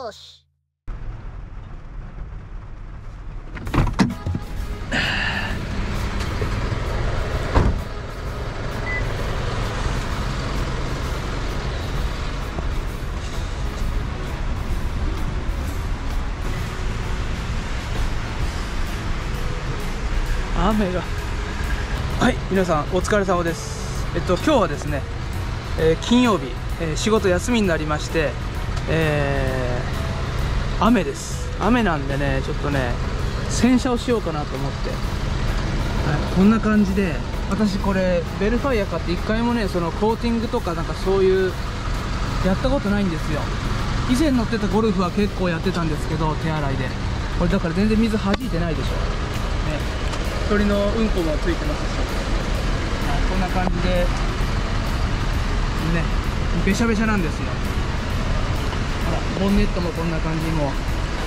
よし。 雨が、はい、皆さんお疲れ様です。今日はですね、金曜日、仕事休みになりまして、雨です。雨なんでね、ちょっとね洗車をしようかなと思って、はい、こんな感じで、私これベルファイア買って一回もねそのコーティングとかなんかそういうやったことないんですよ。以前乗ってたゴルフは結構やってたんですけど、手洗いでこれだから全然水弾いてないでしょね。鳥のうんこもついてますし、こんな感じでね、べしゃべしゃなんですよ。ほら、ボンネットもこんな感じにも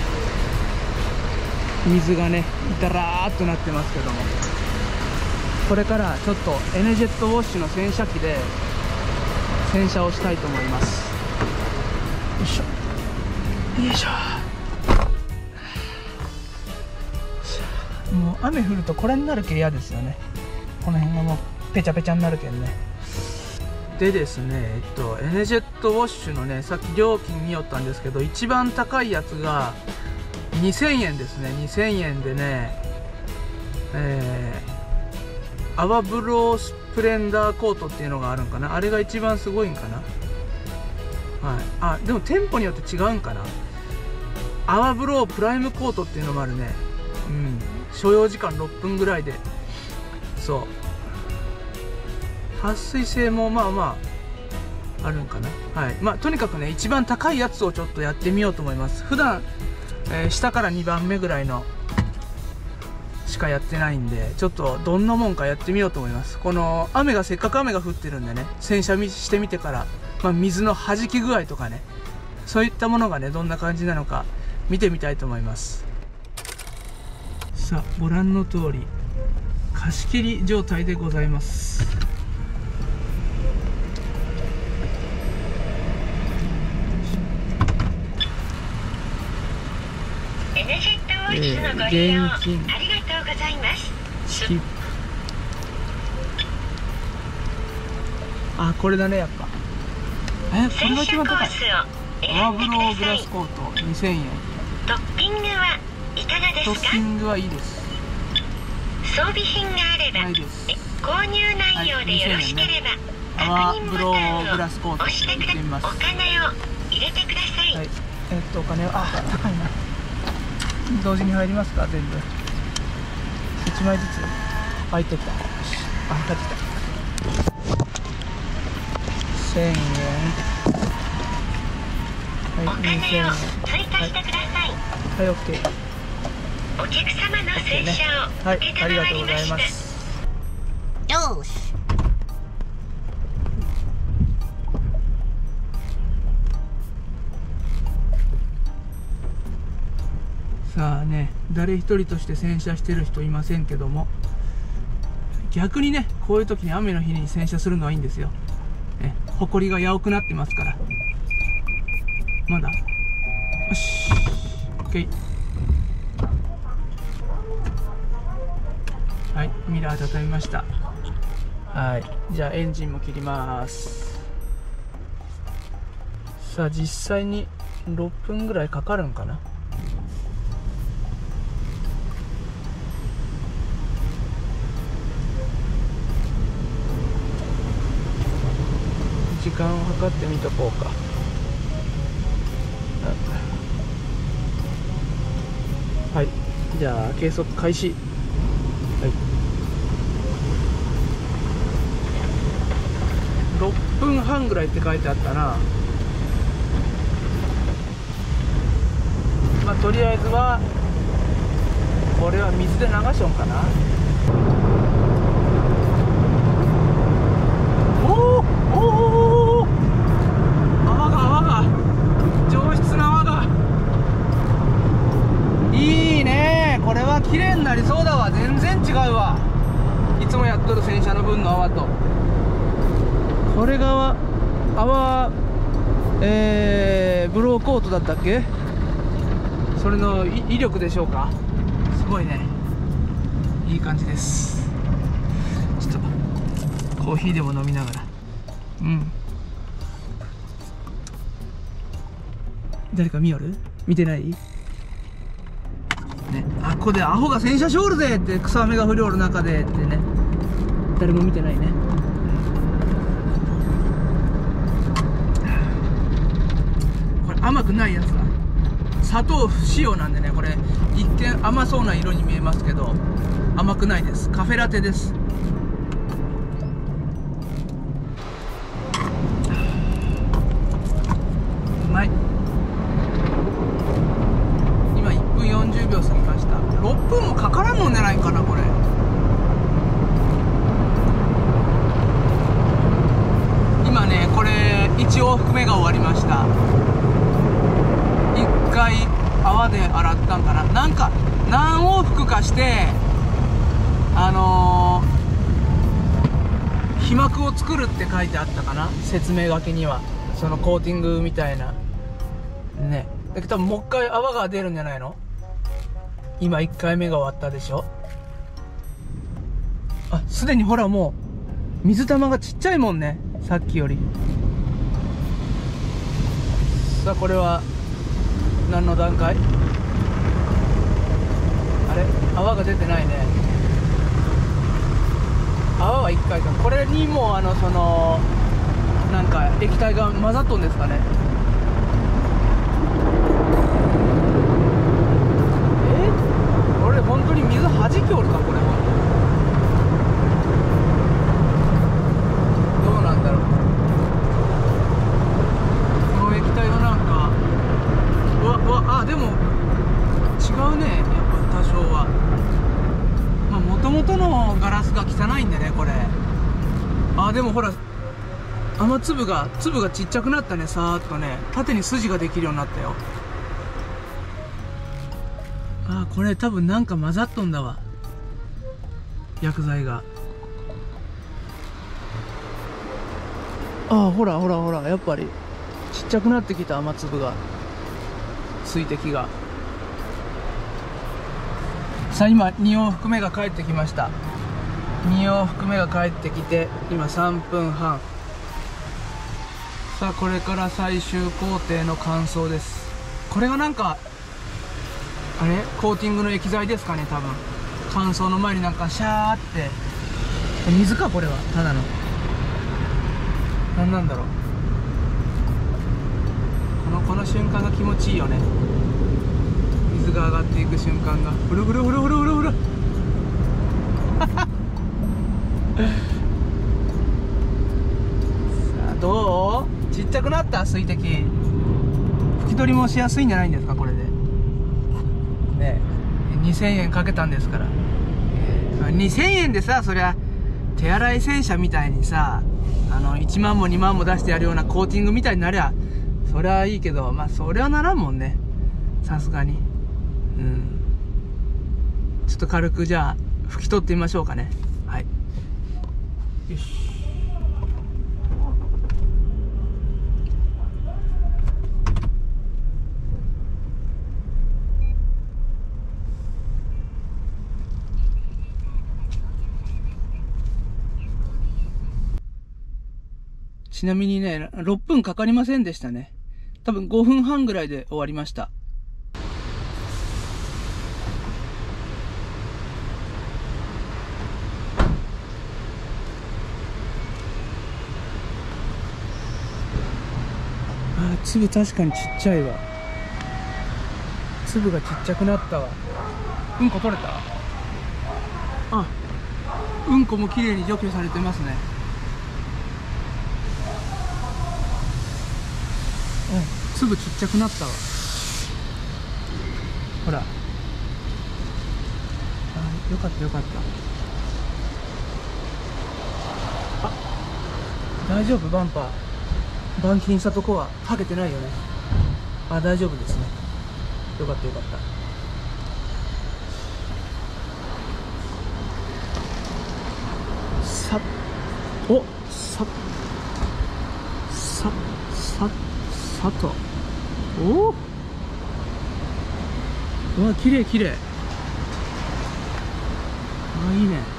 水がねだらーっとなってますけども、これからちょっとエネジェットウォッシュの洗車機で洗車をしたいと思います。よいしょよいしょ。もう雨降るとこれになるけ嫌ですよね。この辺がもうペチャペチャになるけんね。でですね、エネジェットウォッシュのね、さっき料金見よったんですけど、一番高いやつが2000円ですね。2000円でね、アワブロースプレンダーコートっていうのがあるんかな。あれが一番すごいんかな。はい、あ、でも店舗によって違うんかな。アワブロープライムコートっていうのもあるね。うん、所要時間6分ぐらいで、そう撥水性もまあまああるんかな。はい、まあとにかくね一番高いやつをちょっとやってみようと思います。普段、下から2番目ぐらいのしかやってないんで、ちょっとどんなもんかやってみようと思います。この雨がせっかく雨が降ってるんでね、洗車してみてから、まあ、水の弾き具合とかね、そういったものがねどんな感じなのか見てみたいと思います。さあ、ご覧の通り貸し切り状態でございます。 エネジェットウォッシュのご利用ありがとうございます。 スキップ。あ、これだね、やっぱ。これが一番高い。アワブローグラスコート2000円。 トッピングはいかがですか？ トッピングはいいです。 装備品があれば購入内容でよろしければ、 アワ確認ブロボタンーグラスコートを押してください。お金を入れてください。 はい、お金を、あ、高いな。同時に入りますか？全部1枚ずつ入ってきた。よし、あ、入ってきた。1000円。はい、2000円。 追加してください。 はい、OK。 お客様の洗車をはい、ありが承りとうございまました。 す。 よし。 さあね、誰一人として洗車してる人いませんけども、逆にねこういう時に雨の日に洗車するのはいいんですよ。ね、埃が青くなってますから。まだよし OK。 はい、ミラー畳みました。はい、じゃあエンジンも切ります。さあ実際に6分ぐらいかかるんかな。時間を計ってみとこうか。はい、じゃあ計測開始。はい、6分半ぐらいって書いてあったな。まあとりあえずはこれは水で流しょんかな。おお、泡が上質な泡がいいね。これは綺麗になりそうだわ。全然違うわ、いつもやっとる洗車の分の泡と。これが泡ブローコートだったっけ。 それの威力でしょうか。すごいね、いい感じです。ちょっとコーヒーでも飲みながら。誰か見よる？見てない？ね、あ、ここでアホが洗車しおるぜって草雨が降りおる中でってね、誰も見てないね。これ甘くないやつだ。砂糖不使用なんでね、これ一見甘そうな色に見えますけど甘くないです。カフェラテです。うまい。今1分40秒過ぎました。6分もかからんのんじゃないかなこれ。今ね、これ1往復目が終わりました。1回泡で洗ったんかな。なんか何往復かして皮膜を作るって書いてあったかな、説明書きには。そのコーティングみたいなね。だけど多分もう一回泡が出るんじゃないの。今1回目が終わったでしょ。あ、すでにほらもう水玉がちっちゃいもんね、さっきより。さあこれは何の段階？あれ、泡が出てないね。泡は1回か。これにもそのなんか液体が混ざっとんですかね。これ本当に水はじきおるかこれ。どうなんだろう。この液体はなんかあ、でも違うね、やっぱ多少は。まあ元々のガラスが汚いんでねこれ。あ、でもほら雨粒がちっちゃくなったね。さーっとね、縦に筋ができるようになったよ。あ、これ多分なんか混ざっとんだわ、薬剤が。あ、ほらほらほら、やっぱりちっちゃくなってきた、雨粒が、水滴が。さあ今2往復目が帰ってきました。2往復目が帰ってきて今3分半。さあこれから最終工程の乾燥です。これがなんかあれコーティングの液剤ですかね多分。乾燥の前になんかシャーって水か、これはただの何なんだろう。この瞬間が気持ちいいよね。水が上がっていく瞬間がフルフルフルフルフルフルさあどう？ちっちゃくなった？水滴拭き取りもしやすいんじゃないんですかこれでね。2000円かけたんですから。2000円でさ、そりゃ手洗い洗車みたいにさ1万も2万も出してやるようなコーティングみたいになりゃそりゃいいけど、まあそりゃならんもんね、さすがに。ちょっと軽くじゃあ拭き取ってみましょうかね。はい、よし。ちなみにね、6分かかりませんでしたね。多分5分半ぐらいで終わりました。あ、粒確かにちっちゃいわ。粒がちっちゃくなったわ。うんこ取れた？あ、うんこも綺麗に除去されてますね。粒ちっちゃくなったわ。ほら。あ、よかったよかった。あ、大丈夫？バンパー板金したとこは剥げてないよね。あ、大丈夫ですね。よかったよかった。さっおさっさっさっさとおおうわ、綺麗綺麗。あ、いいね。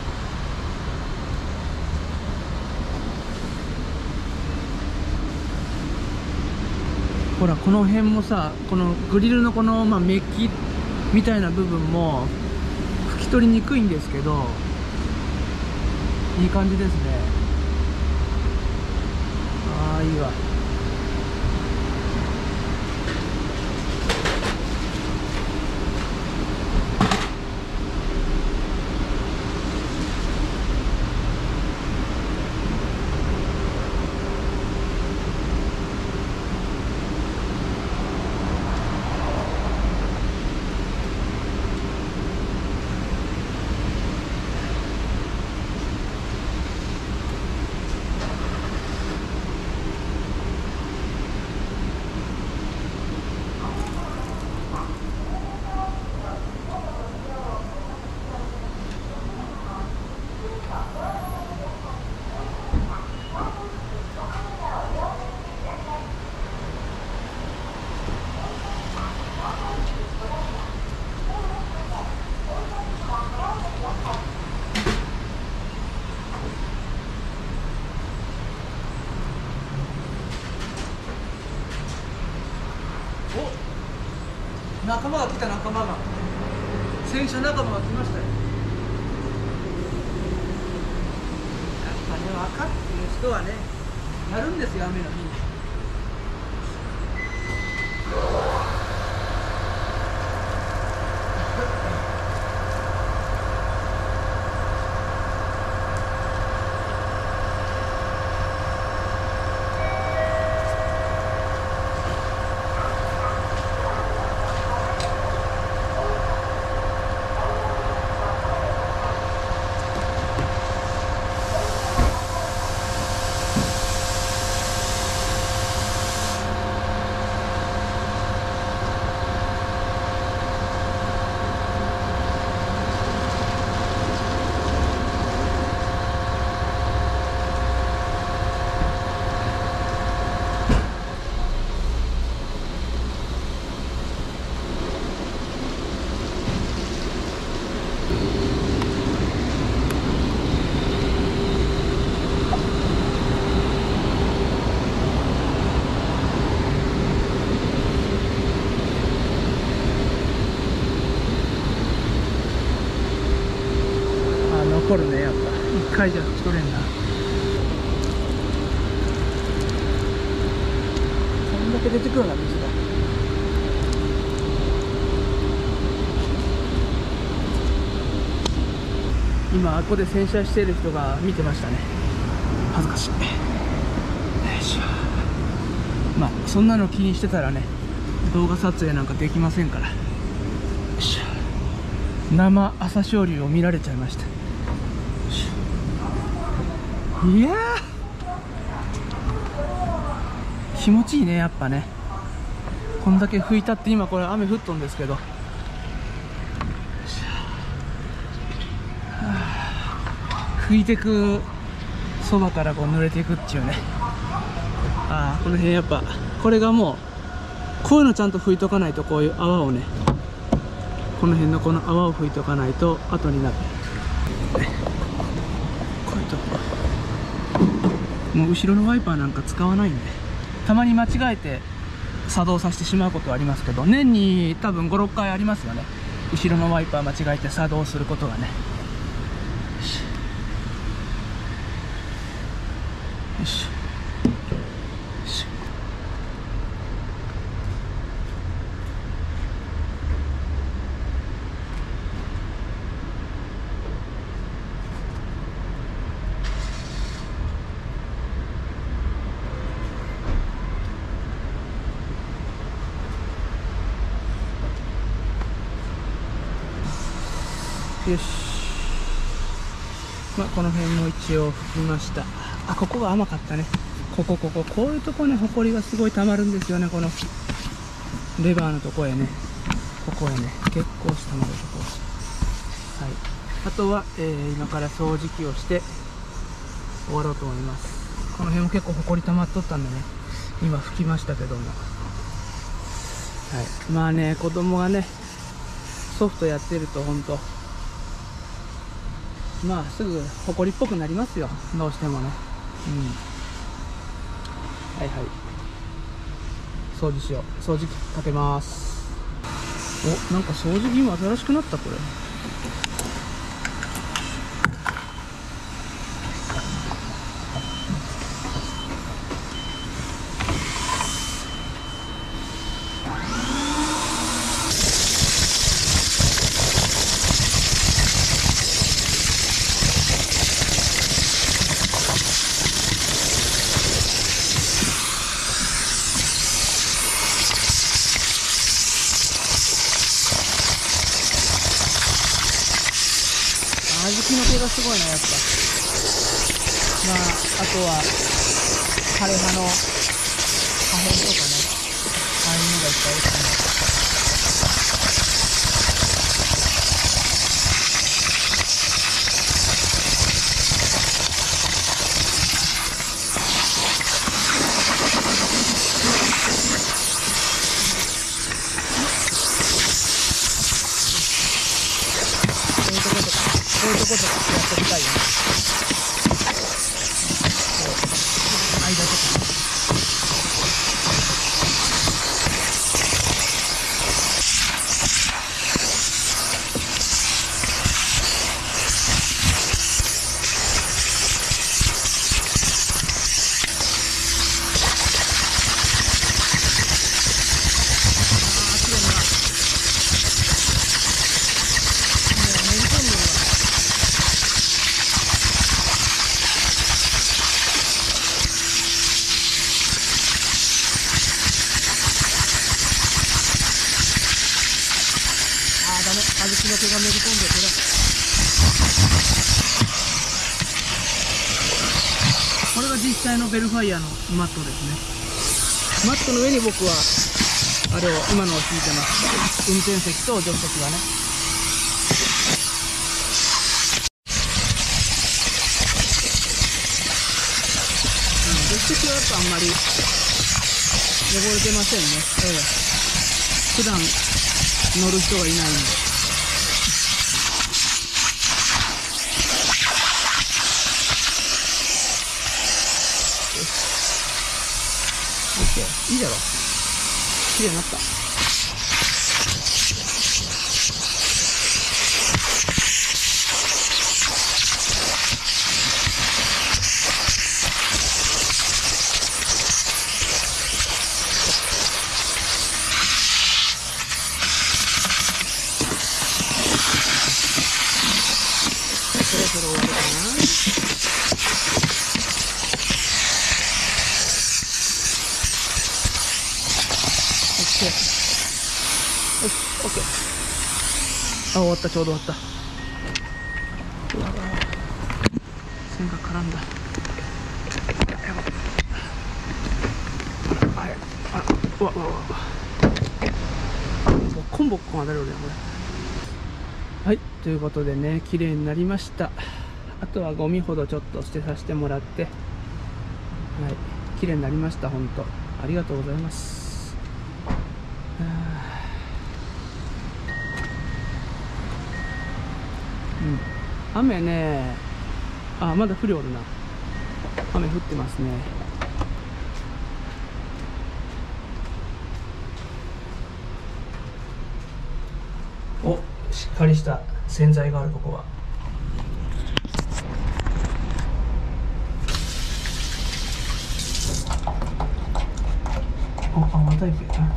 ほら、この辺もさ、このグリルのこの、メッキみたいな部分も拭き取りにくいんですけど、いい感じですね。ああ、いいわ。仲間が来た、仲間が。洗車仲間が来ましたよ。やっぱね、分かってる人はね、やるんですよ、雨の日に。残るね、やっぱ1回じゃ拭き取れんな。こんだけ出てくるな、水が。今あここで洗車している人が見てましたね。恥ずかしい。よいしょ。そんなの気にしてたらね、動画撮影なんかできませんから。よいしょ。生朝青龍を見られちゃいました。いやー、気持ちいいね、やっぱね。こんだけ拭いたって、今これ雨降っとんですけど、拭いてくそばからこう濡れていくっていうね。この辺やっぱこれがもうこういうのちゃんと拭いとかないと、こういう泡をね、この辺のこの泡を拭いとかないと後になる。こういうとこもう後ろのワイパーなんか使わないんで、たまに間違えて作動させてしまうことはありますけど、年に多分 5,6 回ありますよね、後ろのワイパー間違えて作動することがね。よしよし。よし。この辺も一応拭きました。ここが甘かったね。こういうとこね、ホコリがすごい溜まるんですよね。このレバーのとこへね、ここへね、結構溜まるとこ。はい。あとは、今から掃除機をして終わろうと思います。この辺も結構ホコリ溜まっとったんでね、今拭きましたけども。はい。子供がね、 ソフトやってるとほんとまあすぐホコリっぽくなりますよ、どうしてもね。はいはい、掃除しよう。掃除機かけます。お、なんか掃除機も新しくなった。これ小豆の毛がすごいな、やっぱ。まあ、あとは枯れ葉の破片とかね、ああいうのがいっぱい落ちてます。こういうとことかやってみたいよね。間とかね。小豆の毛がめり込んでこれ。これが実際のベルファイアのマットですね。マットの上に僕はあれを今のを敷いてます。運転席と助手席はね。助手席はやっぱあんまり汚れてませんね。普段乗る人がいないんで。いいだろ、綺麗になった。そろそろ終わるかな。よし、オッケー。あ、終わった。ちょうど終わった。うわ、線が絡んだ。やばい。はい。あ、うわ。コンボッコン当たるよね、これ。はい、ということでね、綺麗になりました。あとはゴミほどちょっと捨てさせてもらって、はい、綺麗になりました。本当ありがとうございます。雨ね、あ、まだ降りおるな。雨降ってますね。お、しっかりした洗剤がある。ここはお、また行くよな。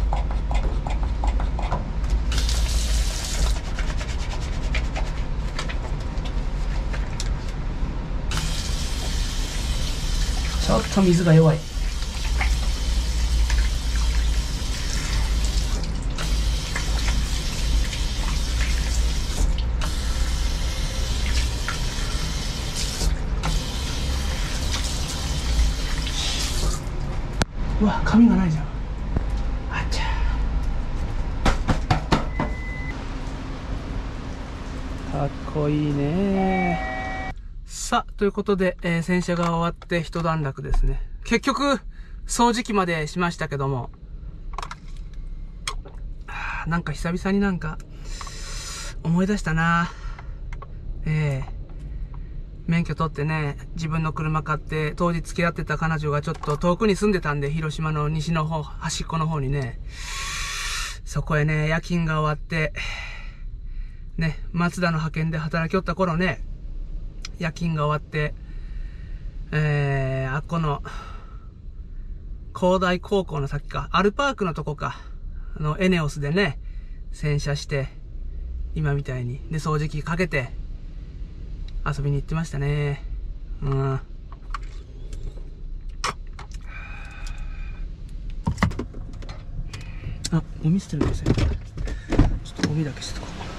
ちょっと水が弱い。うわ、紙がないじゃん。あっちゃかっこいいね。さあ、ということで、洗車が終わって一段落ですね。結局、掃除機までしましたけども、なんか久々になんか、 思い出したな。免許取ってね、自分の車買って、当時付き合ってた彼女がちょっと遠くに住んでたんで、広島の西の方、端っこの方にね、そこへね、夜勤が終わって、ね、マツダの派遣で働きよった頃ね、夜勤が終わって、あっこの、広大高校の先か、アルパークのとこか、エネオスでね、洗車して、今みたいに、で、掃除機かけて、遊びに行ってましたね。うん。あ、ゴミ捨てるんですよ。ちょっとゴミだけ捨てとこう。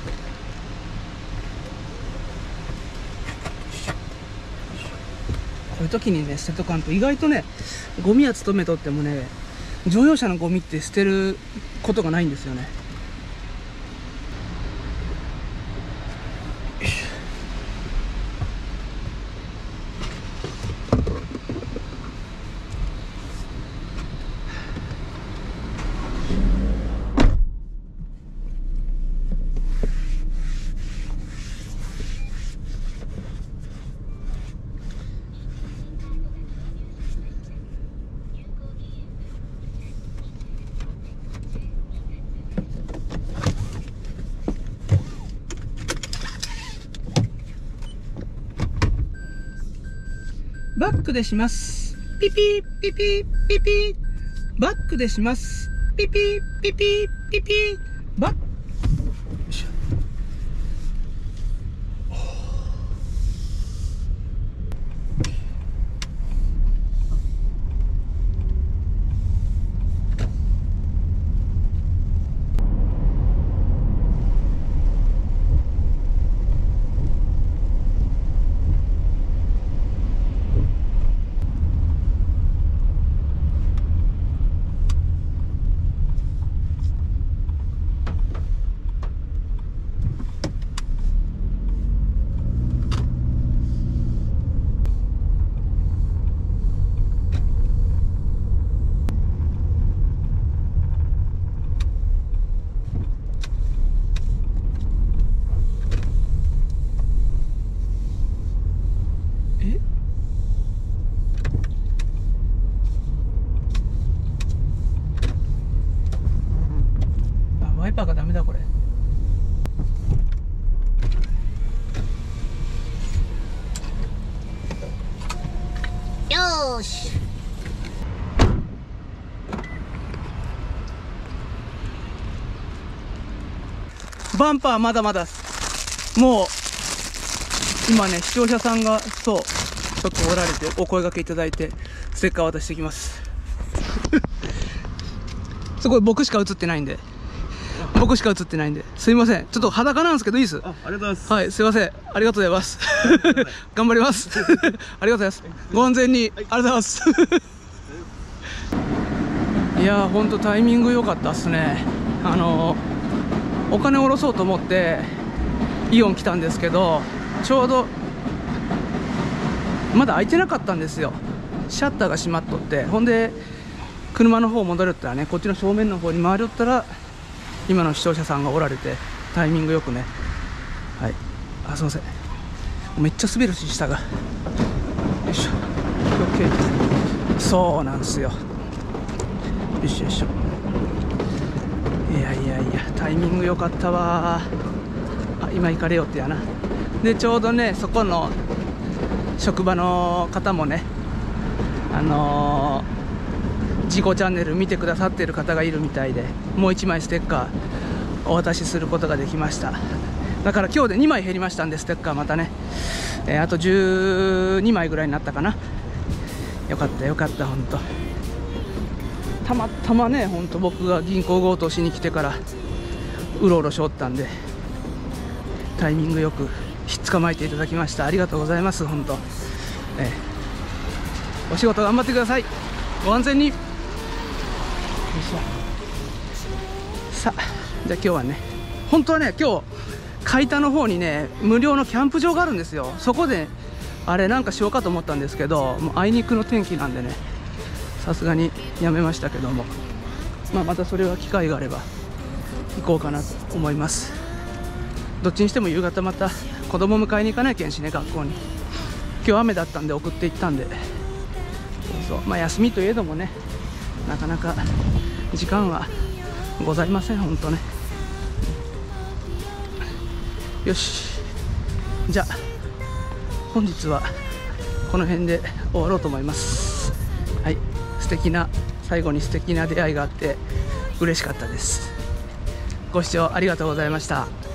こういう時にね、捨てとかんと、意外とね、ゴミは勤めとってもね、乗用車のゴミって捨てることがないんですよね。バックでします。ピピーピピーピピー。バックでします。ピピーピピーピピー。バック。よいしょ。ワイパーがダメだこれ。 よーし。 バンパーまだまだもう今ね、視聴者さんがそうちょっとおられてお声掛けいただいてステッカー渡してきますすごい僕しか映ってないんで、すいません、ちょっと裸なんですけどいいです。 ありがとうございます。 はい、すいません、ありがとうございます頑張りますありがとうございます。ご安全に、ありがとうございますいやー、ほんとタイミング良かったっすね。お金下ろそうと思ってイオン来たんですけど、ちょうどまだ開いてなかったんですよ。シャッターが閉まっとって、ほんで車の方戻るったらね、こっちの正面の方に回りよったら今の視聴者さんがおられて、タイミングよくね、はい、あ、すいません、めっちゃ滑るし下が、よいしょ、OK、そうなんですよ、よいしょよいしょ、いやいやいや、タイミング良かったわ。あ、今行かれよってやな。でちょうどね、そこの職場の方もね、事故チャンネル見てくださってる方がいるみたいで、もう1枚ステッカーお渡しすることができました。だから今日で2枚減りましたんで、ステッカーまたね、あと12枚ぐらいになったかな。よかったよかった、ほんとたまたまね、ほんと僕が銀行強盗しに来てからうろうろしおったんで、タイミングよくひっ捕まえていただきました。ありがとうございます。ほんと、お仕事頑張ってください。ご安全に。さあ、じゃあ今日はね、本当はね、今日海田の方にね、無料のキャンプ場があるんですよ。そこであれなんかしようかと思ったんですけど、もうあいにくの天気なんでね、さすがにやめましたけども、まあ、またそれは機会があれば行こうかなと思います。 どっちにしても夕方また子供迎えに行かないけんしね、学校に。今日雨だったんで送って行ったんで、そうまあ休みといえどもね、なかなか時間はございません、本当ね。よし、じゃあ本日はこの辺で終わろうと思います。はい、最後に素敵な出会いがあって嬉しかったです。ご視聴ありがとうございました。